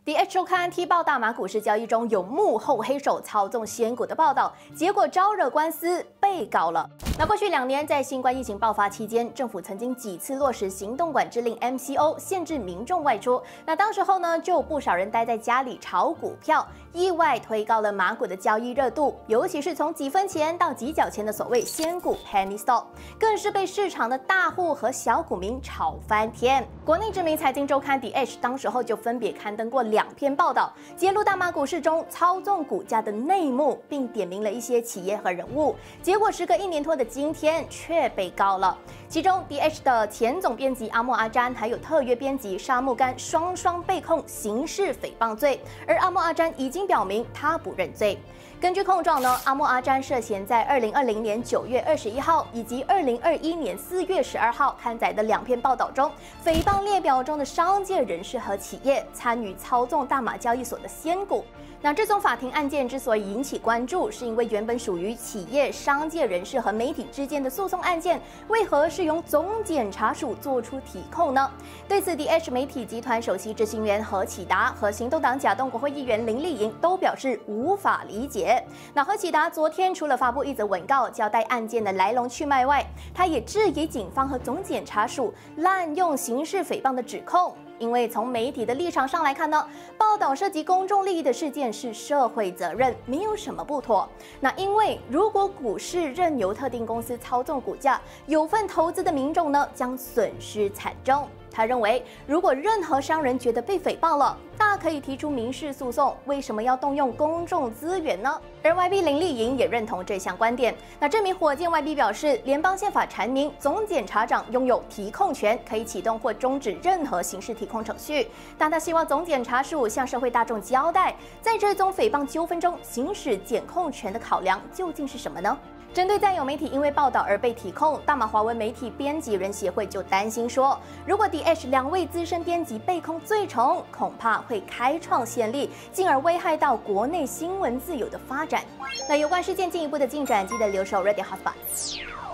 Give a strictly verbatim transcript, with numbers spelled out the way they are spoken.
The Edge 周刊踢爆大马股市交易中有幕后黑手操纵仙股的报道，结果招惹官司，被告了。那过去两年，在新冠疫情爆发期间，政府曾经几次落实行动管制令 M C O， 限制民众外出。那当时候呢，就有不少人待在家里炒股票，意外推高了马股的交易热度，尤其是从几分钱到几角钱的所谓仙股 Penny Stock， 更是被市场的大户和小股民炒翻天。国内知名财经周刊 The Edge 当时候就分别刊登过两篇报道，揭露大马股市中操纵股价的内幕，并点名了一些企业和人物。结果时隔一年多的今天却被告了。其中 The Edge 的前总编辑阿莫阿詹，还有特约编辑沙木干双双被控刑事诽谤罪，而阿莫阿詹已经表明他不认罪。根据控状呢，阿莫阿詹涉嫌在二零二零年九月二十一号以及二零二一年四月十二号刊载的两篇报道中，诽谤列表中的商界人士和企业参与操纵大马交易所的仙股。那这宗法庭案件之所以引起关注，是因为原本属于企业、商界人士和媒体之间的诉讼案件，为何是由总检察署做出提控呢？对此 ，The Edge 媒体集团首席执行员何启达和行动党甲东国会议员林丽莹都表示无法理解。那何启达昨天除了发布一则文告交代案件的来龙去脉外，他也质疑警方和总检察署滥用刑事诽谤的指控。因为从媒体的立场上来看呢，报道涉及公众利益的事件是社会责任，没有什么不妥。那因为如果股市任由特定公司操纵股价，有份投资的民众呢将损失惨重。他认为，如果任何商人觉得被诽谤了，大可以提出民事诉讼，为什么要动用公众资源呢？而 Y B 林丽莹也认同这项观点。那这名火箭 Y B 表示，联邦宪法阐明，总检察长拥有提控权，可以启动或终止任何刑事提控程序。但他希望总检察署向社会大众交代，在这宗诽谤纠纷中，行使检控权的考量究竟是什么呢？针对再有媒体因为报道而被提控，大马华文媒体编辑人协会就担心说，如果 The Edge 两位资深编辑被控罪重，恐怕会开创先例，进而危害到国内新闻自由的发展。那有关事件进一步的进展，记得留守 Reddit Hotspot。